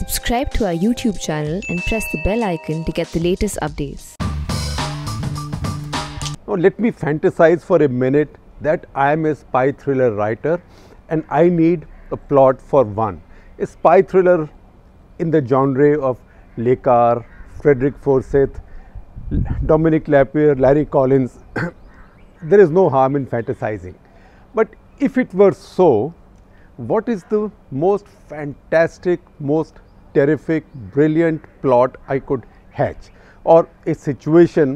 Subscribe to our YouTube channel and press the bell icon to get the latest updates. Now let me fantasize for a minute that I am a spy thriller writer and I need a plot for one. A spy thriller in the genre of Le Carre, Frederick Forsyth, Dominic Lapierre, Larry Collins. There is no harm in fantasizing. But if it were so, what is the most fantastic, most terrific, brilliant plot I could hatch, or a situation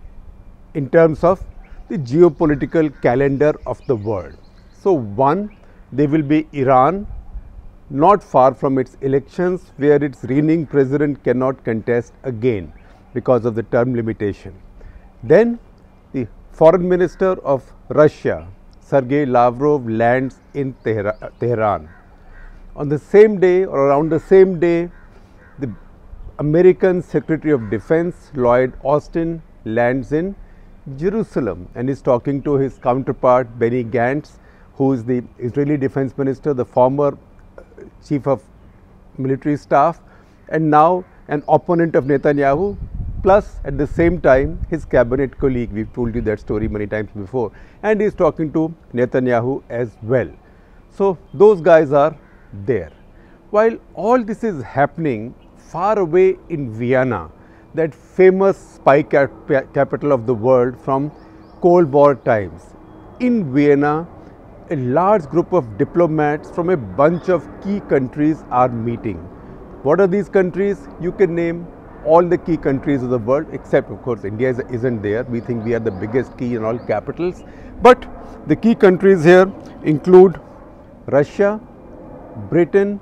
in terms of the geopolitical calendar of the world? So, one, there will be Iran, not far from its elections, where its reigning president cannot contest again because of the term limitation. Then the foreign minister of Russia, Sergei Lavrov, lands in Tehran. On the same day or around the same day, the American Secretary of Defense, Lloyd Austin, lands in Jerusalem and is talking to his counterpart Benny Gantz, who is the Israeli Defense Minister, the former Chief of Military Staff, and now an opponent of Netanyahu, plus at the same time his cabinet colleague. We've told you that story many times before, and he is talking to Netanyahu as well. So those guys are there. While all this is happening, far away in Vienna, that famous spy capital of the world from Cold War times, in Vienna, a large group of diplomats from a bunch of key countries are meeting. What are these countries? You can name all the key countries of the world, except of course India isn't there. We think we are the biggest key in all capitals. But the key countries here include Russia, Britain,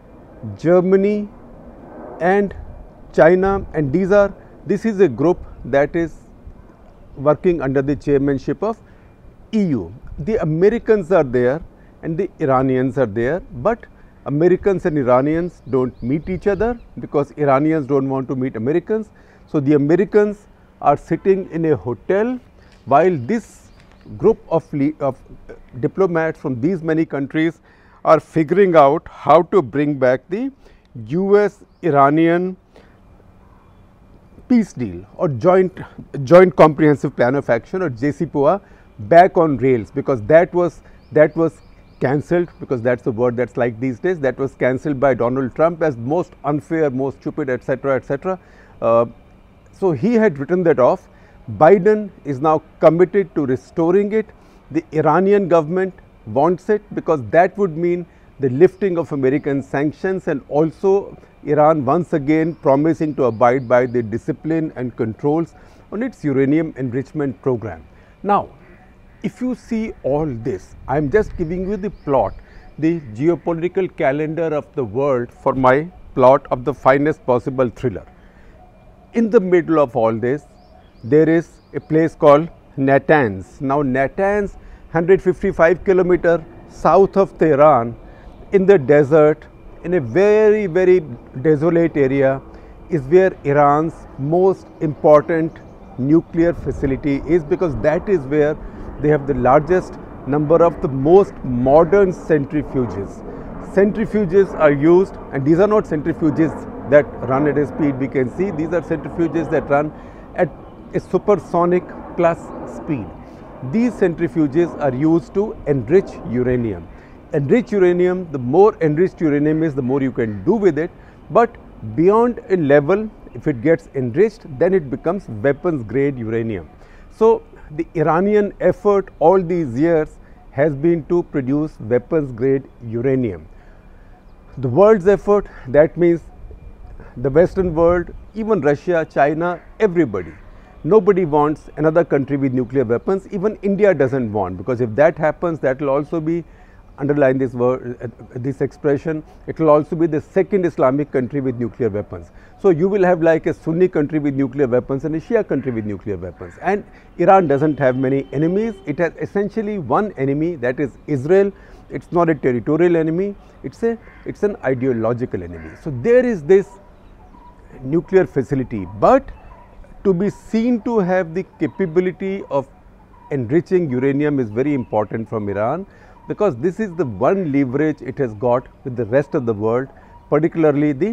Germany and China, and this is a group that is working under the chairmanship of EU. The Americans are there and the Iranians are there, but Americans and Iranians don't meet each other because Iranians don't want to meet Americans. So the Americans are sitting in a hotel while this group of diplomats from these many countries are figuring out how to bring back the US-Iranian peace deal or joint comprehensive plan of action, or JCPOA, back on rails, because that was cancelled, because that's the word that's like these days. That was cancelled by Donald Trump as most unfair, most stupid, etc., etc. So he had written that off. Biden is now committed to restoring it. The Iranian government wants it because that would mean the lifting of American sanctions, and also Iran once again promising to abide by the discipline and controls on its uranium enrichment program. Now, if you see all this, I am just giving you the plot, the geopolitical calendar of the world for my plot of the finest possible thriller. In the middle of all this, there is a place called Natanz. Now, Natanz, 155 kilometers south of Tehran, in the desert, in a very, very desolate area, is where Iran's most important nuclear facility is, because that is where they have the largest number of the most modern centrifuges. Centrifuges are used, and these are not centrifuges that run at a speed we can see. These are centrifuges that run at a supersonic plus speed. These centrifuges are used to enrich uranium. Enrich uranium, the more enriched uranium is, the more you can do with it, but beyond a level, if it gets enriched, then it becomes weapons grade uranium. So the Iranian effort all these years has been to produce weapons grade uranium. The world's effort, that means the Western world, even Russia, China, everybody. Nobody wants another country with nuclear weapons. Even India doesn't want, because if that happens, that will also be, underline this word, this expression, it will also be the second Islamic country with nuclear weapons. So you will have like a Sunni country with nuclear weapons and a Shia country with nuclear weapons. And Iran doesn't have many enemies. It has essentially one enemy, that is Israel. It's not a territorial enemy, it's an ideological enemy. So there is this nuclear facility, but to be seen to have the capability of enriching uranium is very important from Iran, because this is the one leverage it has got with the rest of the world, particularly the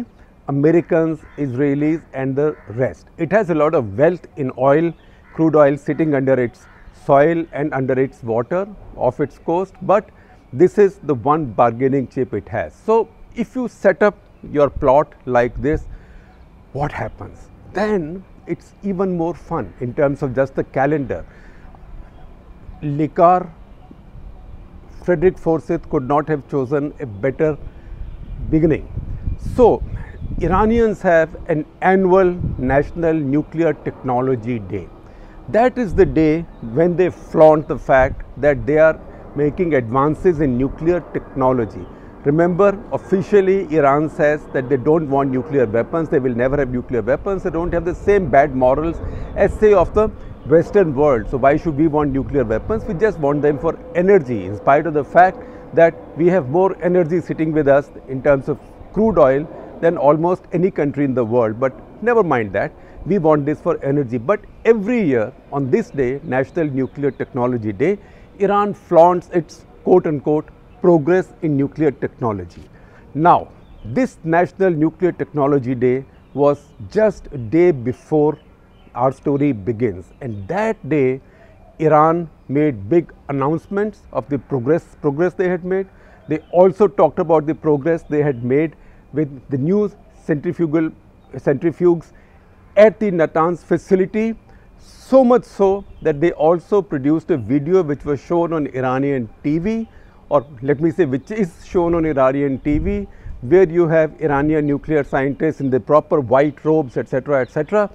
Americans, Israelis and the rest. It has a lot of wealth in oil, crude oil sitting under its soil and under its water off its coast, but this is the one bargaining chip it has. So, if you set up your plot like this, what happens? Then it's even more fun in terms of just the calendar. Likar, Frederick Forsyth could not have chosen a better beginning. So, Iranians have an annual National Nuclear Technology Day. That is the day when they flaunt the fact that they are making advances in nuclear technology. Remember, officially Iran says that they don't want nuclear weapons, they will never have nuclear weapons, they don't have the same bad morals as say of the Western world. So why should we want nuclear weapons? We just want them for energy, in spite of the fact that we have more energy sitting with us in terms of crude oil than almost any country in the world. But never mind that, we want this for energy. But every year on this day, National Nuclear Technology Day, Iran flaunts its quote unquote progress in nuclear technology. Now, this National Nuclear Technology Day was just a day before our story begins, and that day Iran made big announcements of the progress they had made. They also talked about the progress they had made with the new centrifuges at the Natanz facility, so much so that they also produced a video which was shown on Iranian TV, or let me say which is shown on Iranian TV, where you have Iranian nuclear scientists in the proper white robes, etc., etc.,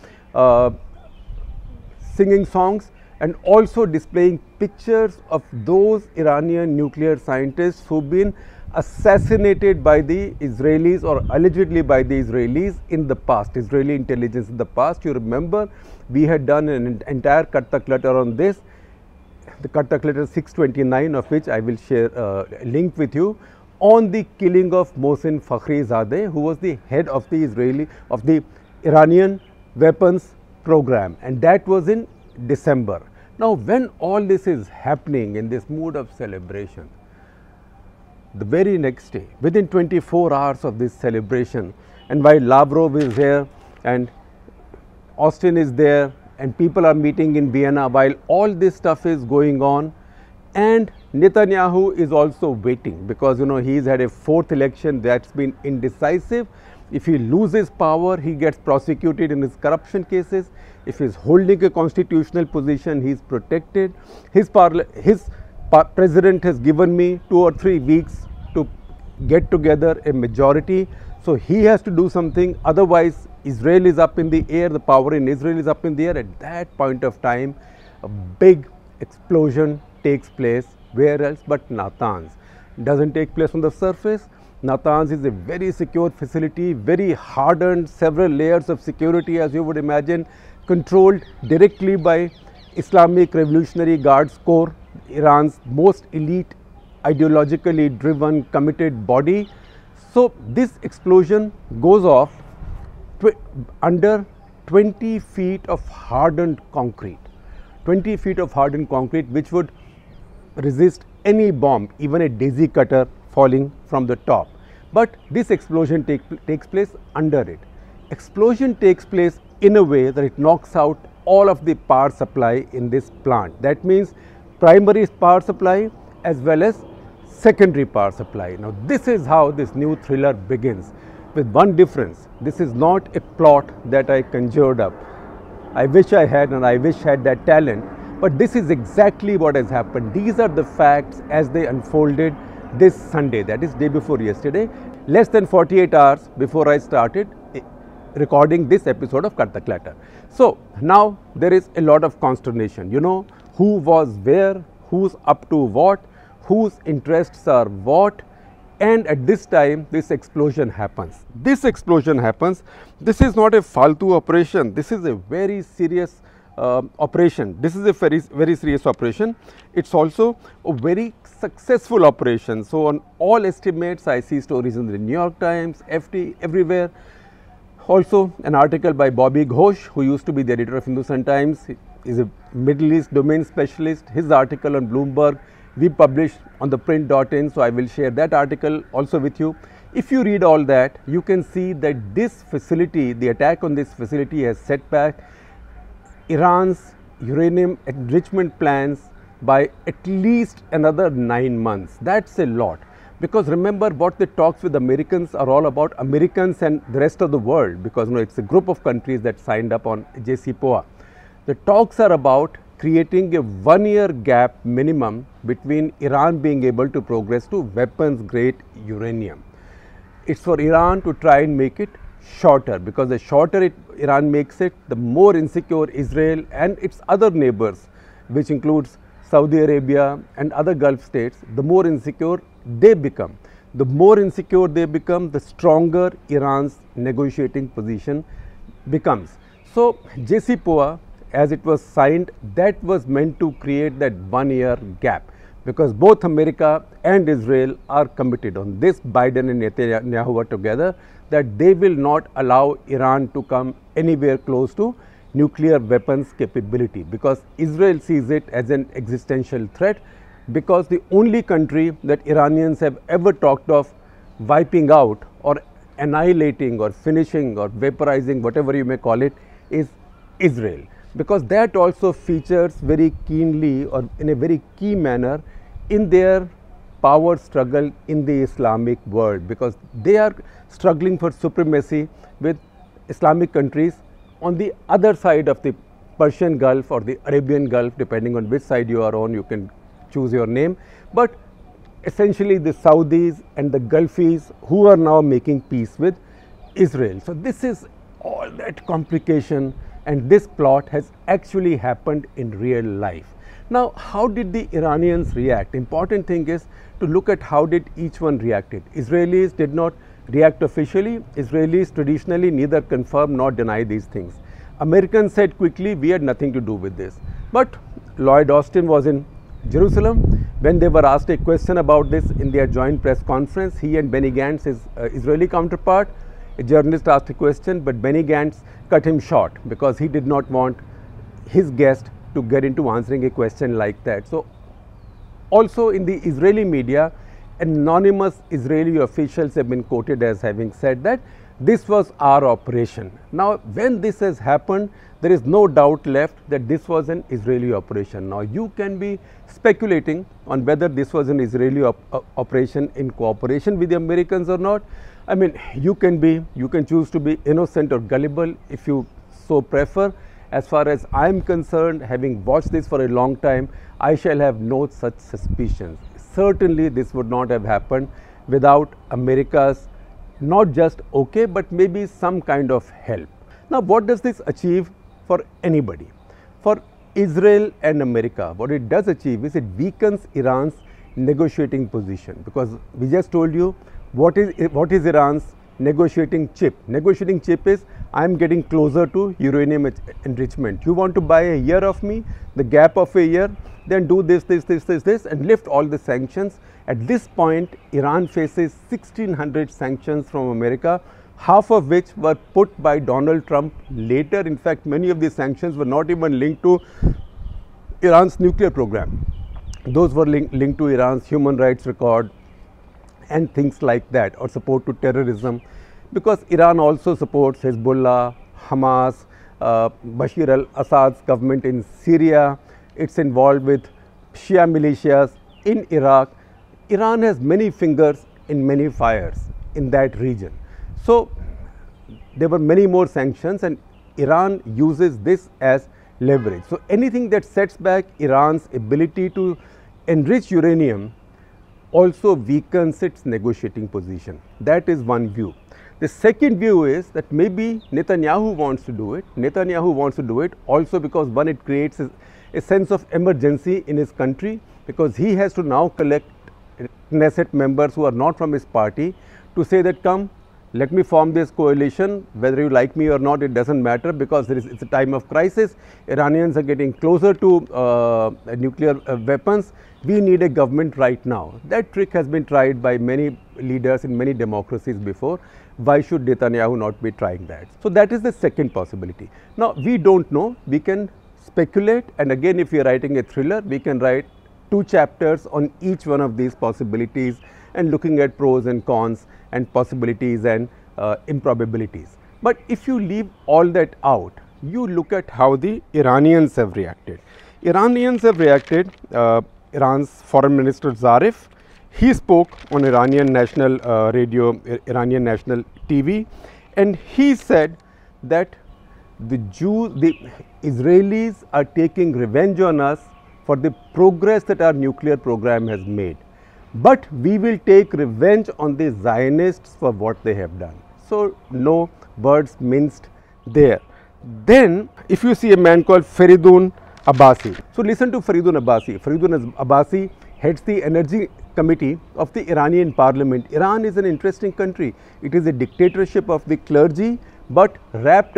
singing songs and also displaying pictures of those Iranian nuclear scientists who've been assassinated by the Israelis or allegedly by the Israelis in the past, Israeli intelligence in the past. You remember we had done an entire Karta Clutter on this, the Karta Clutter 629, of which I will share a link with you, on the killing of Mohsen Fakhrizadeh, who was the head of the Iranian weapons program, and that was in December. Now, when all this is happening in this mood of celebration, the very next day, within 24 hours of this celebration, and while Lavrov is here and Austin is there and people are meeting in Vienna, while all this stuff is going on, and Netanyahu is also waiting, because he's had a fourth election that's been indecisive. If he loses power, he gets prosecuted in his corruption cases. If he's holding a constitutional position, he's protected. His president has given me 2 or 3 weeks to get together a majority. So he has to do something, otherwise Israel is up in the air, the power in Israel is up in the air. At that point of time, a big explosion takes place. Where else but Natanz? Doesn't take place on the surface. Natanz is a very secure facility, very hardened, several layers of security, as you would imagine, controlled directly by Islamic Revolutionary Guards Corps, Iran's most elite, ideologically driven, committed body. So this explosion goes off under 20 feet of hardened concrete, 20 feet of hardened concrete, which would resist any bomb, even a daisy cutter falling from the top. But this explosion takes place under it. Explosion takes place in a way that it knocks out all of the power supply in this plant. That means primary power supply as well as secondary power supply. Now, this is how this new thriller begins, with one difference. This is not a plot that I conjured up. I wish I had, and I wish I had that talent, but this is exactly what has happened. These are the facts as they unfolded this Sunday, that is day before yesterday, less than 48 hours before I started recording this episode of Karta Clatter. So now there is a lot of consternation, who was where, who's up to what, whose interests are what, and at this time this explosion happens. This explosion happens. This is not a faltu operation, this is a very serious operation. This is a very serious operation. It's also a very successful operation. So on all estimates, I see stories in the New York Times, FT, everywhere. Also an article by Bobby Ghosh, who used to be the editor of Hindustan Times, he is a Middle East domain specialist. His article on Bloomberg we published on the print.in, so I will share that article also with you. If you read all that, you can see that this facility, the attack on this facility has set back Iran's uranium enrichment plans by at least another 9 months. That's a lot, because remember what the talks with Americans are all about, Americans and the rest of the world, because it's a group of countries that signed up on JCPOA. The talks are about creating a 1-year gap minimum between Iran being able to progress to weapons grade uranium. It's for Iran to try and make it shorter, because the shorter Iran makes it, the more insecure Israel and its other neighbors, which includes Saudi Arabia and other Gulf states, the more insecure they become. The more insecure they become, the stronger Iran's negotiating position becomes. So, JCPOA, as it was signed, that was meant to create that 1-year gap, because both America and Israel are committed on this. Biden and Netanyahu are together that they will not allow Iran to come anywhere close to nuclear weapons capability, because Israel sees it as an existential threat, because the only country that Iranians have ever talked of wiping out or annihilating or finishing or vaporizing, whatever you may call it, is Israel, because that also features very keenly or in a very key manner in their power struggle in the Islamic world, because they are struggling for supremacy with Islamic countries on the other side of the Persian Gulf or the Arabian Gulf, depending on which side you are on, you can choose your name. But essentially the Saudis and the Gulfis who are now making peace with Israel. So this is all that complication, and this plot has actually happened in real life. Now, how did the Iranians react? Important thing is to look at how did each one reacted. Israelis did not react officially. Israelis traditionally neither confirm nor deny these things. Americans said quickly, we had nothing to do with this. But Lloyd Austin was in Jerusalem. When they were asked a question about this in their joint press conference, he and Benny Gantz, his Israeli counterpart, a journalist asked a question, but Benny Gantz cut him short because he did not want his guest to get into answering a question like that. So, also in the Israeli media, anonymous Israeli officials have been quoted as having said that this was our operation. Now, when this has happened, there is no doubt left that this was an Israeli operation. Now, you can be speculating on whether this was an Israeli operation in cooperation with the Americans or not. I mean, you can choose to be innocent or gullible if you so prefer. As far as I am concerned, having watched this for a long time, I shall have no such suspicions. Certainly, this would not have happened without America's not just okay, but maybe some kind of help. Now, what does this achieve for anybody? For Israel and America, what it does achieve is it weakens Iran's negotiating position, because we just told you what is Iran's negotiating chip. Negotiating chip is I am getting closer to uranium enrichment. You want to buy a year of me, the gap of a year, then do this and lift all the sanctions. At this point, Iran faces 1,600 sanctions from America, half of which were put by Donald Trump later. In fact, many of these sanctions were not even linked to Iran's nuclear program. Those were linked to Iran's human rights record and things like that, or support to terrorism, because Iran also supports Hezbollah, Hamas, Bashar al-Assad's government in Syria. It's involved with Shia militias in Iraq. Iran has many fingers in many fires in that region. So, there were many more sanctions, and Iran uses this as leverage. So, anything that sets back Iran's ability to enrich uranium also weakens its negotiating position. That is one view. The second view is that maybe Netanyahu wants to do it. Netanyahu wants to do it also because, one, it creates a sense of emergency in his country, because he has to now collect Knesset members who are not from his party to say that, come, let me form this coalition, whether you like me or not, it does not matter, because it's a time of crisis. Iranians are getting closer to nuclear weapons. We need a government right now. That trick has been tried by many leaders in many democracies before. Why should Netanyahu not be trying that? So, that is the second possibility. Now, we do not know, we can speculate, and again, if we are writing a thriller, we can write 2 chapters on each one of these possibilities and looking at pros and cons and possibilities and improbabilities. But if you leave all that out, you look at how the Iranians have reacted. Iranians have reacted, Iran's foreign minister Zarif, he spoke on Iranian national radio, Iranian national TV, and he said that the Israelis are taking revenge on us for the progress that our nuclear program has made. But we will take revenge on the Zionists for what they have done. So, no words minced there. Then, if you see a man called Feridun Abbasi. So, listen to Feridun Abbasi. Feridun Abbasi heads the Energy Committee of the Iranian Parliament. Iran is an interesting country. It is a dictatorship of the clergy, but wrapped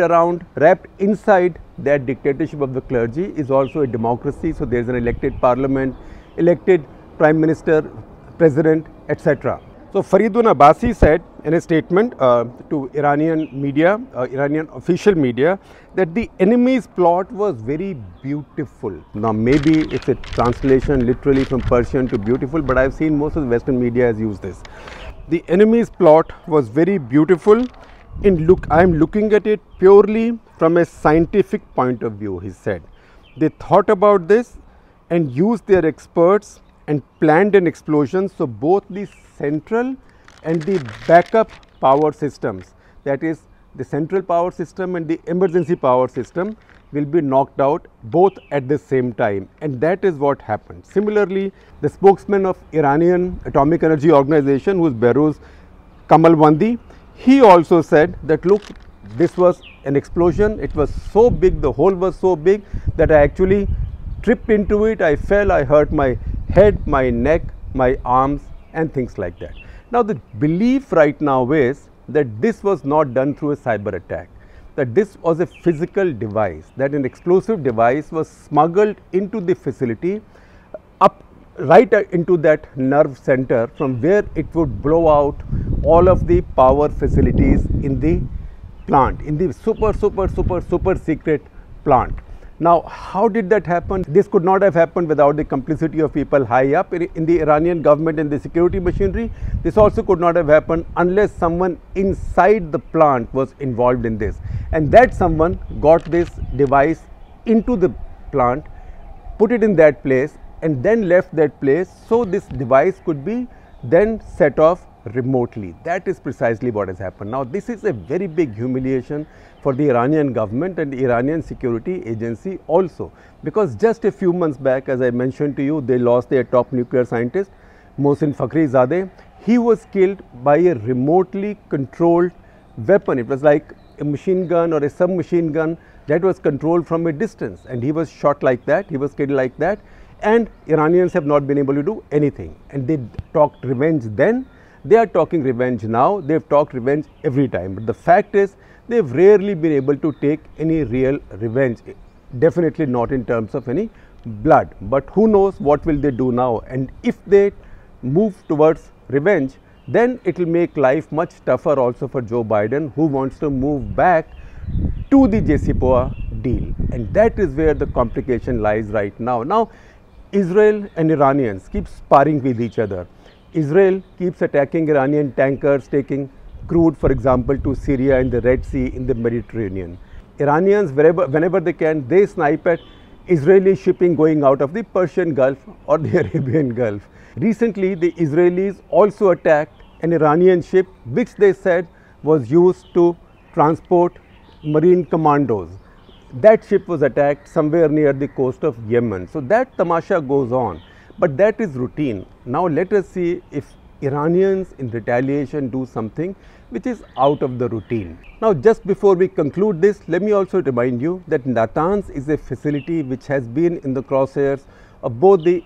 inside that dictatorship of the clergy is also a democracy. So, there is an elected parliament, elected prime minister, president, etc. So, Feridun Abbasi said in a statement to Iranian media, Iranian official media, that the enemy's plot was very beautiful. Now, maybe it's a translation literally from Persian to beautiful, but I've seen most of the Western media has used this. The enemy's plot was very beautiful. I'm looking at it purely from a scientific point of view, he said. They thought about this and used their experts and planned an explosion. So, both the central and the backup power systems, that is the central power system and the emergency power system, will be knocked out both at the same time, and that is what happened. Similarly, the spokesman of Iranian Atomic Energy Organization, who is Behrouz Kamalvandi, he also said that look, this was an explosion, it was so big, the hole was so big that I actually tripped into it, I fell, I hurt my head, my neck, my arms and things like that. Now, the belief right now is that this was not done through a cyber attack, that this was a physical device, that an explosive device was smuggled into the facility up right into that nerve center from where it would blow out all of the power facilities in the plant, in the super secret plant. Now, how did that happen? This could not have happened without the complicity of people high up in the Iranian government and the security machinery. This also could not have happened unless someone inside the plant was involved in this. And that someone got this device into the plant, put it in that place and then left that place, so this device could be then set off remotely. That is precisely what has happened. Now, this is a very big humiliation for the Iranian government and the Iranian security agency also, because just a few months back, as I mentioned to you, they lost their top nuclear scientist, Mohsen Fakhrizadeh. He was killed by a remotely controlled weapon. It was like a machine gun or a submachine gun that was controlled from a distance, and he was shot like that, he was killed like that, and Iranians have not been able to do anything. And they talked revenge then, they are talking revenge now, they have talked revenge every time. But the fact is, they have rarely been able to take any real revenge, definitely not in terms of any blood. But who knows what will they do now, and if they move towards revenge, then it will make life much tougher also for Joe Biden, who wants to move back to the JCPOA deal, and that is where the complication lies right now. Now, Israel and Iranians keep sparring with each other. Israel keeps attacking Iranian tankers taking crude, for example, to Syria in the Red Sea, in the Mediterranean. Iranians, whenever they can, they snipe at Israeli shipping going out of the Persian Gulf or the Arabian Gulf. Recently, the Israelis also attacked an Iranian ship which they said was used to transport marine commandos. That ship was attacked somewhere near the coast of Yemen. So, that tamasha goes on, but that is routine. Now, let us see if Iranians in retaliation do something which is out of the routine. Now, just before we conclude this, let me also remind you that Natanz is a facility which has been in the crosshairs of both the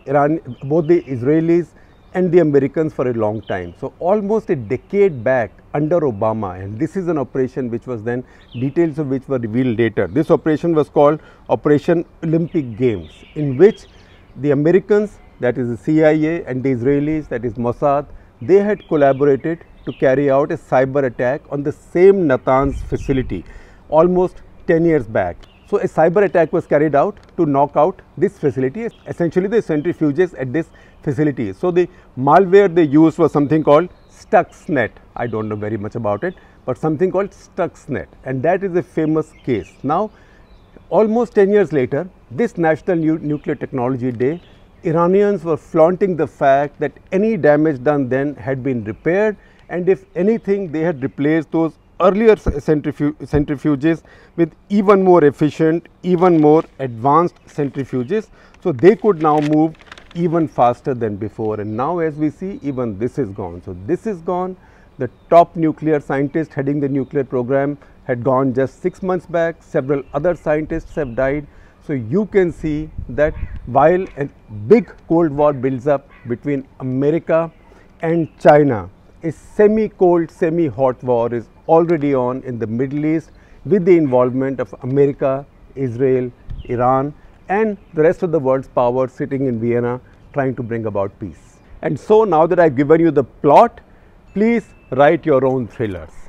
Israelis and the Americans for a long time. So, almost a decade back under Obama, and this is an operation which was then, details of which were revealed later. This operation was called Operation Olympic Games, in which the Americans, that is the CIA, and the Israelis, that is Mossad, they had collaborated to carry out a cyber attack on the same Natanz facility almost 10 years back. So a cyber attack was carried out to knock out this facility, essentially the centrifuges at this facility. So the malware they used was something called Stuxnet. I don't know very much about it, but something called Stuxnet, and that is a famous case. Now, almost 10 years later, this National Nuclear Technology Day, Iranians were flaunting the fact that any damage done then had been repaired, and if anything, they had replaced those earlier centrifuges with even more efficient, even more advanced centrifuges. So they could now move even faster than before, and now as we see, even this is gone. So this is gone. The top nuclear scientist heading the nuclear program had gone just 6 months back. Several other scientists have died. So you can see that while a big Cold War builds up between America and China, a semi-cold, semi-hot war is already on in the Middle East with the involvement of America, Israel, Iran, and the rest of the world's powers sitting in Vienna trying to bring about peace. And so now that I've given you the plot, please write your own thrillers.